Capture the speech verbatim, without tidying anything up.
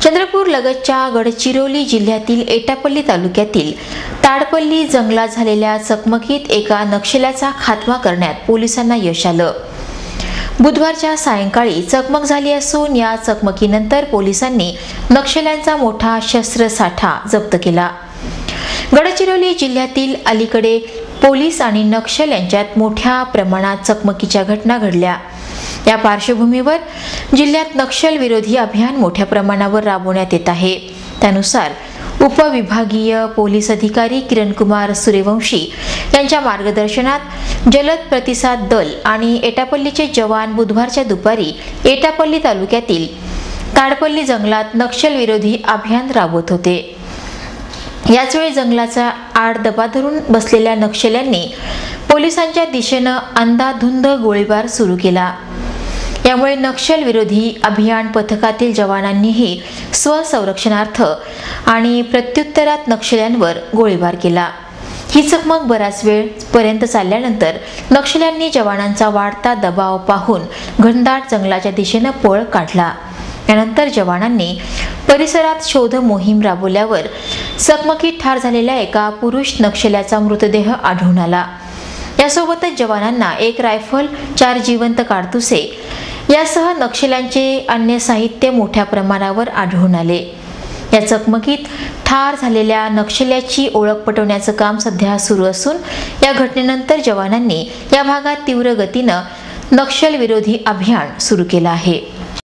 चंद्रपूर लगतच्या गडचिरोली जिल्ह्यातील एटापल्ली तालुक्यातील ताडपल्ली जंगलात झालेल्या चकमकीत एका नक्षल्याचा खात्मा करण्यात पोलिसांना यश आलं। बुधवारच्या सायंकाळी चकमक झाली असून या चकमकीनंतर पोलिसांनी नक्षल्यांचा मोठा शस्त्रसाठा जप्त केला। गडचिरोली जिल्ह्यातील अलीकडे पोलीस आणि नक्षल यांच्यात मोठ्या प्रमाणात चकमकीच्या घटना घडल्या। या पार्श्वभूमीवर जिल्ह्यात नक्षल विरोधी अभियान मोठ्या प्रमाणावर राबवण्यात येत आहे। त्यानुसार उपविभागीय पोलीस अधिकारी किरण कुमार सूर्यवंशी यांच्या मार्गदर्शनात जलद प्रतिसाद दल आणि एटापल्लीचे जवान बुधवारच्या दुपारी एटापल्ली तालुक्यातील ताडपल्ली जंगलात नक्षल विरोधी अभियान राबवत होते। याचवेळी जंगलाचा आड दबा धरून बसलेल्या नक्षल्यांनी पोलिसांच्या दिशेने अंधाधुंद गोळीबार सुरू केला। यामुळे नक्षल विरोधी अभियान पथकातील जवानांनीही स्वसंरक्षणार्थ आणि प्रत्युत्तरात नक्षल्यांवर गोळीबार केला। ही चकमक बराच वेळ पर्यंत चालल्यानंतर नक्षल्यांनी जवानांचा वाढता दबाव पाहून घनदाट जंगलाच्या दिशेने पळ काढला। यानंतर जवानांनी परिसरात शोध मोहीम राबवल्यावर चकमकीत ठार झालेल्या एका पुरुष नक्षल्याचा मृतदेह आढळून आला। यासोबतच जवानांना एक रायफल, चार जिवंत काडतुसे यासह नक्षल्यांचे अन्य साहित्य मोठ्या प्रमाणावर आढळून आले। या चकमकीत ठार झालेल्या नक्षल्याची ओळख पटवण्याचं काम सध्या सुरू असून या घटनेनंतर जवानांनी या भागात तीव्र गतीने नक्षल विरोधी अभियान सुरू केलं आहे।